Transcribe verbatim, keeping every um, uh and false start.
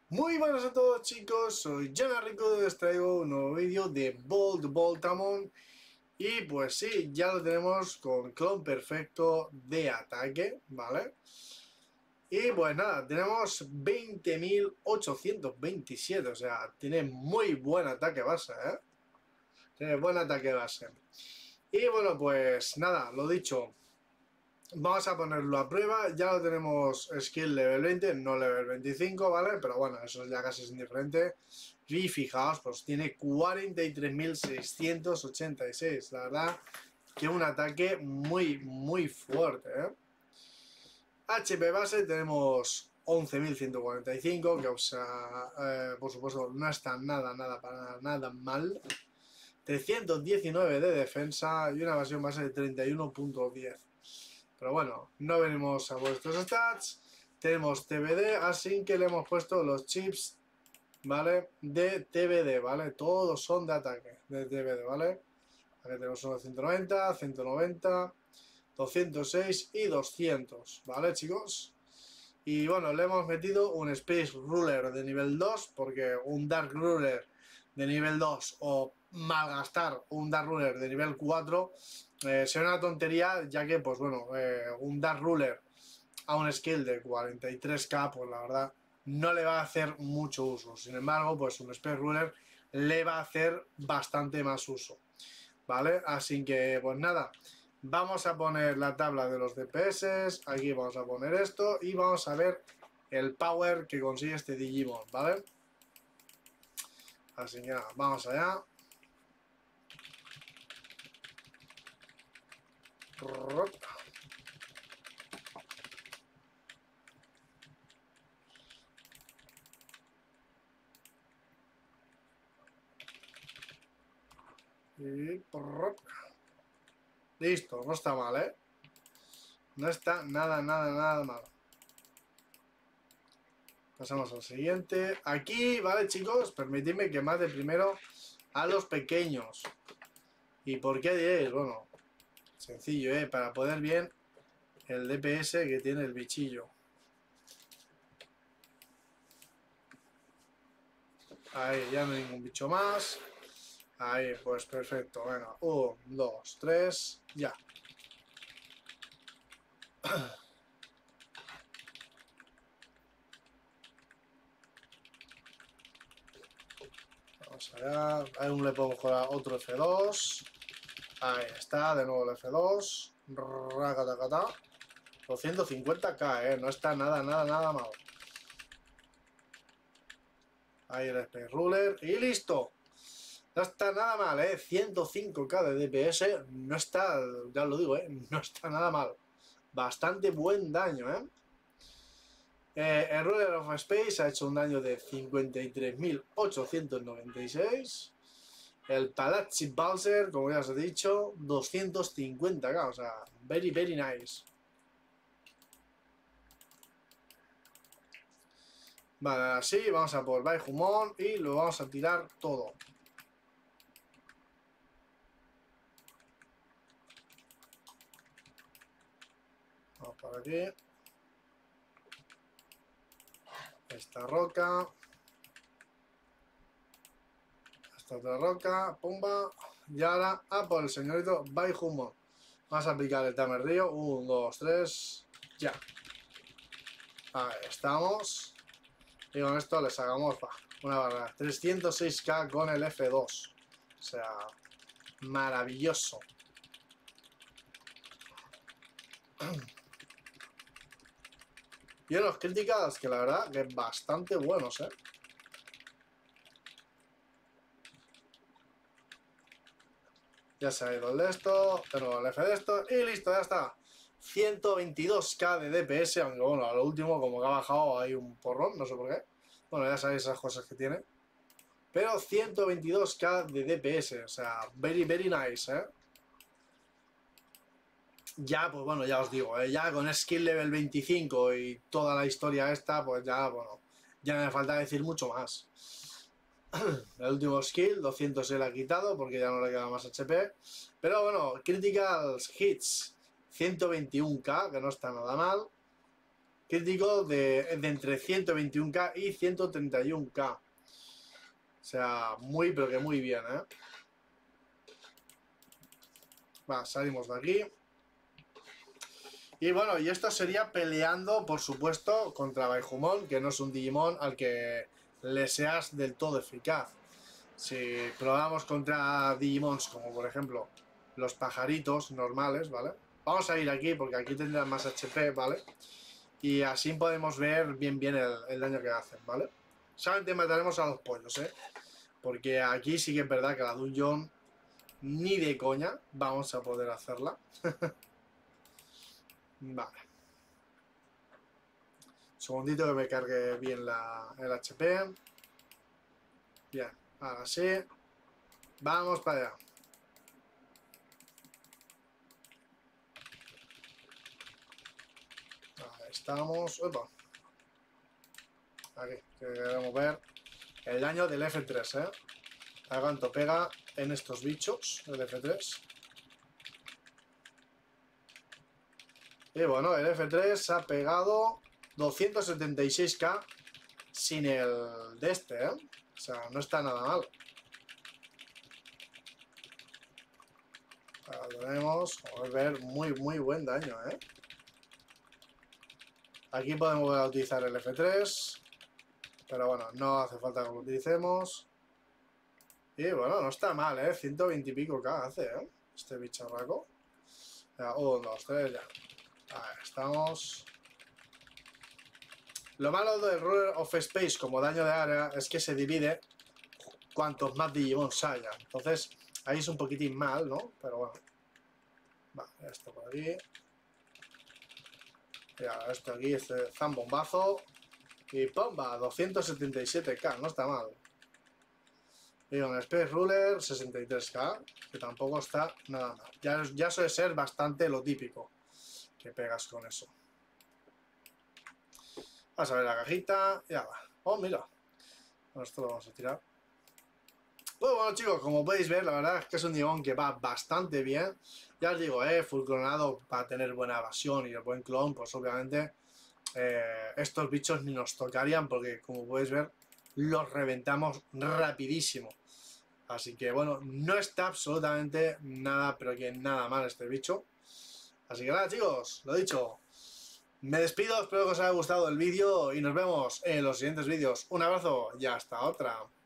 Muy buenas a todos, chicos, soy Jana Rico y os traigo un nuevo vídeo de Bolt Voltamon. Y pues sí, ya lo tenemos con clon perfecto de ataque, ¿vale? Y pues nada, tenemos veinte mil ochocientos veintisiete, o sea, tiene muy buen ataque base, ¿eh? Tiene buen ataque base. Y bueno, pues nada, lo dicho, vamos a ponerlo a prueba. Ya lo tenemos skill level veinte, no level veinticinco, ¿vale? Pero bueno, eso ya casi es indiferente. Y fijaos, pues tiene cuarenta y tres mil seiscientos ochenta y seis. La verdad que un ataque muy, muy fuerte, ¿eh? H P base tenemos once mil ciento cuarenta y cinco, que o sea, eh, por supuesto no está nada, nada, para nada mal. trescientos diecinueve de defensa y una evasión base de treinta y uno punto diez. Pero bueno, no venimos a vuestros stats. Tenemos T B D, así que le hemos puesto los chips, ¿vale? De T B D, ¿vale? Todos son de ataque, de T B D, ¿vale? Aquí tenemos uno de ciento noventa, ciento noventa, doscientos seis y doscientos, ¿vale, chicos? Y bueno, le hemos metido un Space Ruler de nivel dos, porque un Dark Ruler de nivel dos o malgastar un Dark Ruler de nivel cuatro eh, sería una tontería, ya que, pues bueno, eh, un Dark Ruler a un skill de cuarenta y tres K, pues la verdad no le va a hacer mucho uso. Sin embargo, pues un Space Ruler le va a hacer bastante más uso, ¿vale? Así que, pues nada, vamos a poner la tabla de los D P S, aquí vamos a poner esto y vamos a ver el power que consigue este Digimon, ¿vale? Así que nada, vamos allá. Y... listo, no está mal, ¿eh? No está nada, nada, nada mal. Pasamos al siguiente. Aquí, vale, chicos, permitidme que mate primero a los pequeños. ¿Y por qué diréis? Bueno, sencillo, ¿eh? Para poder bien el D P S que tiene el bichillo. Ahí, ya no hay ningún bicho más. Ahí, pues perfecto. Venga, uno, dos, tres, ya. Vamos allá. Aún le podemos jugar otro F dos. Ahí está, de nuevo el F dos. Racatacata. doscientos cincuenta K, eh. No está nada, nada, nada mal. Ahí el Space Ruler. Y listo. No está nada mal, eh. ciento cinco K de D P S. No está, ya lo digo, eh. No está nada mal. Bastante buen daño, eh. Eh, el Ruler of Space ha hecho un daño de cincuenta y tres mil ochocientos noventa y seis. El Palazzi Balser, como ya os he dicho, doscientos cincuenta K, o sea, very, very nice. Vale, así vamos a por Baihumon y lo vamos a tirar todo. Vamos por aquí. Esta roca. Esta otra roca. Pumba. Y ahora a por el señorito Baihumon. Vamos a aplicar el Tamer Río. uno, dos, tres. Ya. Ahí estamos. Y con esto le sacamos bah, una barra. trescientos seis K con el F dos. O sea, maravilloso. Y unos críticas que la verdad que bastante buenos, ¿eh? Ya se ha ido el de esto, de nuevo el F de esto y listo, ya está. ciento veintidós K de D P S, aunque bueno, a lo último como que ha bajado hay un porrón, no sé por qué. Bueno, ya sabéis esas cosas que tiene. Pero ciento veintidós K de D P S, o sea, very, very nice, ¿eh? Ya, pues bueno, ya os digo, ¿eh? Ya con skill level veinticinco y toda la historia esta, pues ya, bueno, ya me falta decir mucho más. El último skill, doscientos se le ha quitado porque ya no le queda más H P. Pero bueno, critical hits, ciento veintiuno K, que no está nada mal. crítico de, de entre ciento veintiuno K y ciento treinta y uno K. O sea, muy, pero que muy bien, ¿eh? Va, salimos de aquí. Y bueno, y esto sería peleando, por supuesto, contra Baijumon, que no es un Digimon al que le seas del todo eficaz. Si probamos contra Digimons como por ejemplo los pajaritos normales, ¿vale? Vamos a ir aquí porque aquí tendrán más H P, ¿vale? Y así podemos ver bien bien el, el daño que hacen, ¿vale? Solamente mataremos a los pollos, ¿eh? Porque aquí sí que es verdad que la dungeon ni de coña vamos a poder hacerla. Vale. Segundito que me cargue bien la, el H P. Bien, ahora sí. Vamos para allá. Ahí estamos. Opa. Aquí, que queremos ver el daño del F tres, ¿eh? A cuánto pega en estos bichos, el F tres. Y bueno, el F tres ha pegado doscientos setenta y seis K sin el de este, ¿eh? O sea, no está nada mal. Ahora tenemos, vamos a ver, muy, muy buen daño, ¿eh? Aquí podemos volver a utilizar el F tres. Pero bueno, no hace falta que lo utilicemos. Y bueno, no está mal, ¿eh? ciento veinte y pico K hace, ¿eh? Este bicharraco. uno, dos, tres, ya. Ahí estamos. Lo malo del Ruler of Space como daño de área es que se divide cuantos más Digimons haya. Entonces, ahí es un poquitín mal, ¿no? Pero bueno. Vale, esto por aquí. Y ahora esto aquí, este zambombazo. Y ¡pomba! doscientos setenta y siete K, no está mal. Y con Space Ruler, sesenta y tres K, que tampoco está nada mal. Ya, ya suele ser bastante lo típico que pegas con eso. Vamos a ver la cajita. Ya va. Oh, mira. Bueno, esto lo vamos a tirar. Pues bueno, chicos, como podéis ver, la verdad es que es un Digimon que va bastante bien. Ya os digo, eh, full clonado para tener buena evasión y el buen clon, pues obviamente eh, estos bichos ni nos tocarían porque, como podéis ver, los reventamos rapidísimo. Así que bueno, no está absolutamente nada, pero que nada mal este bicho. Así que nada, chicos, lo dicho. Me despido, espero que os haya gustado el vídeo y nos vemos en los siguientes vídeos. Un abrazo y hasta otra.